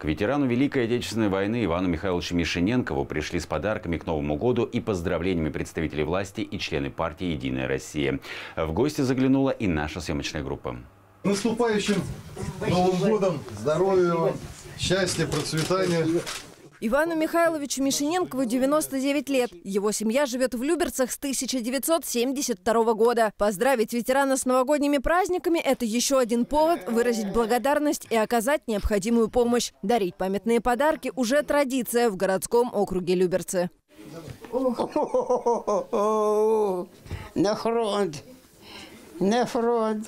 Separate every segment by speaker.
Speaker 1: К ветерану Великой Отечественной войны Ивану Михайловичу Мишиненкову пришли с подарками к Новому году и поздравлениями представители власти и члены партии «Единая Россия». В гости заглянула и наша съемочная группа.
Speaker 2: Наступающим Новым годом! Здоровья вам, счастья, процветания!
Speaker 3: Ивану Михайловичу Мишиненкову 99 лет. Его семья живет в Люберцах с 1972 года. Поздравить ветерана с новогодними праздниками – это еще один повод выразить благодарность и оказать необходимую помощь. Дарить памятные подарки – уже традиция в городском округе Люберцы.
Speaker 4: На фронт! На фронт!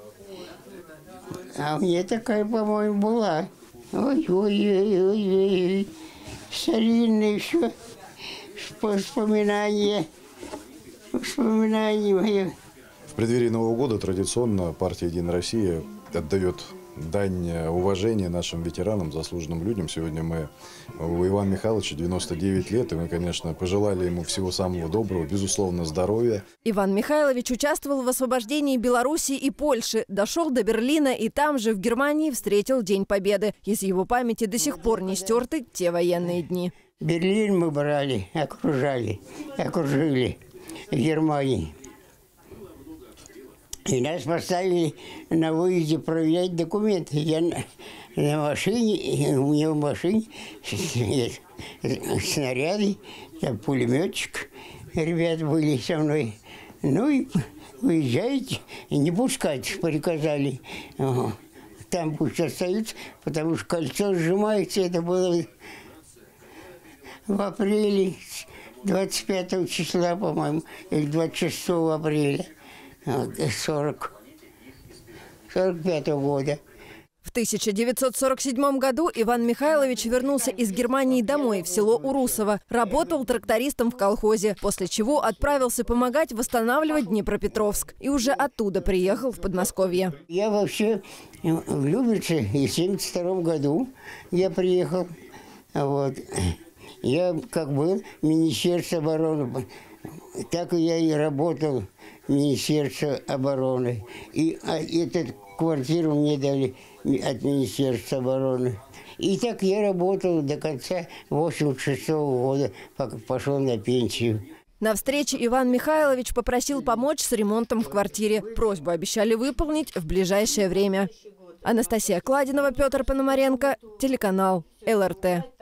Speaker 4: А у меня такая, по-моему, была. Ой-ой-ой-ой-ой. Старинные еще воспоминания. Воспоминания мои.
Speaker 2: В преддверии Нового года традиционно партия «Единая Россия» отдает дань уважения нашим ветеранам, заслуженным людям. Сегодня у Ивана Михайловича 99 лет, и мы, конечно, пожелали ему всего самого доброго, безусловно, здоровья.
Speaker 3: Иван Михайлович участвовал в освобождении Белоруссии и Польши, дошел до Берлина и там же, в Германии, встретил День Победы. Из его памяти до сих пор не стерты те военные дни.
Speaker 4: Берлин мы брали, окружили в Германии. И нас поставили на выезде проверять документы. Я на машине, у меня в машине снаряды, там пулеметчик, ребята были со мной. Ну и выезжаете, и не пускать, приказали. Там пусть остаются, потому что кольцо сжимается. Это было в апреле, 25 числа, по-моему, или 26 апреля. 45 года.
Speaker 3: В 1947 году Иван Михайлович вернулся из Германии домой, в село Урусово. Работал трактористом в колхозе, после чего отправился помогать восстанавливать Днепропетровск. И уже оттуда приехал в Подмосковье.
Speaker 4: Я вообще в Люберцы, и в 1972 году я приехал. Вот. Я как был в Министерстве обороны, так и я и работал в Министерстве обороны. И эту квартиру мне дали от Министерства обороны. И так я работал до конца 1986 года, пока пошел на пенсию.
Speaker 3: На встрече Иван Михайлович попросил помочь с ремонтом в квартире. Просьбу обещали выполнить в ближайшее время. Анастасия Кладинова, Петр Пономаренко, телеканал ЛРТ.